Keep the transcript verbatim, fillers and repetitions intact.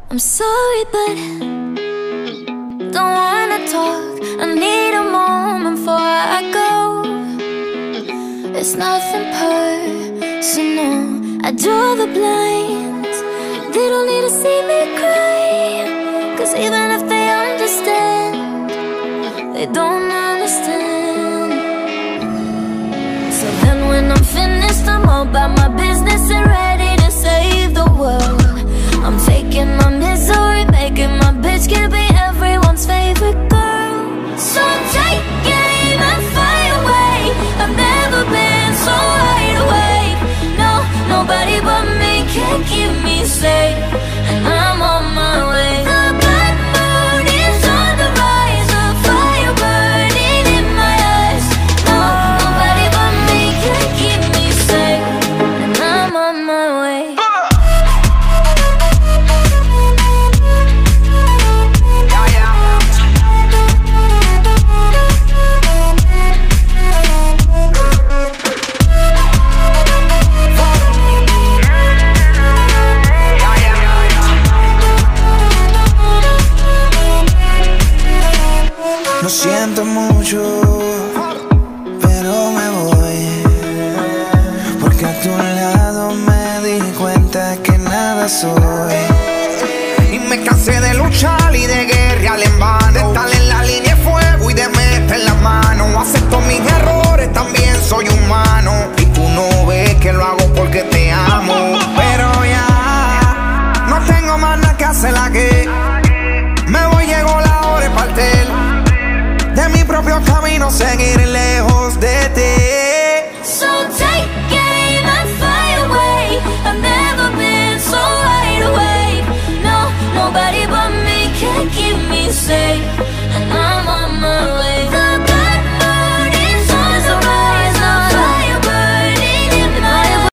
I'm sorry, but don't wanna talk. I need a moment before I go. It's nothing personal. I draw the blinds. They don't need to see me cry, 'cause even if they understand, they don't understand. So then when I'm finished, I'm all about my business and ready to save the world. I'm faking my misery, making my bitch can be everyone's favorite girl. So take aim and fly away. I've never been so wide awake. No, nobody but me can keep me safe, and I'm on my way. The blood moon is on the rise, a fire burning in my eyes. No, nobody but me can keep me safe, and I'm on my way. Lo siento mucho, pero me voy, porque a tu lado me di cuenta que nada soy. Y me cansé de luchar y de guerrear en vano, de estar en la línea de fuego y de meter la mano. Acepto mis errores, también soy humano, y tú no ves que lo hago porque te amo. Pero ya no tengo más nada que hacer aquí. Me voy, llegó la hora de partir de mi propio camino, seguir lejos de ti. So take aim and fly away. I've never been so wide awake. No, nobody but me can keep me safe.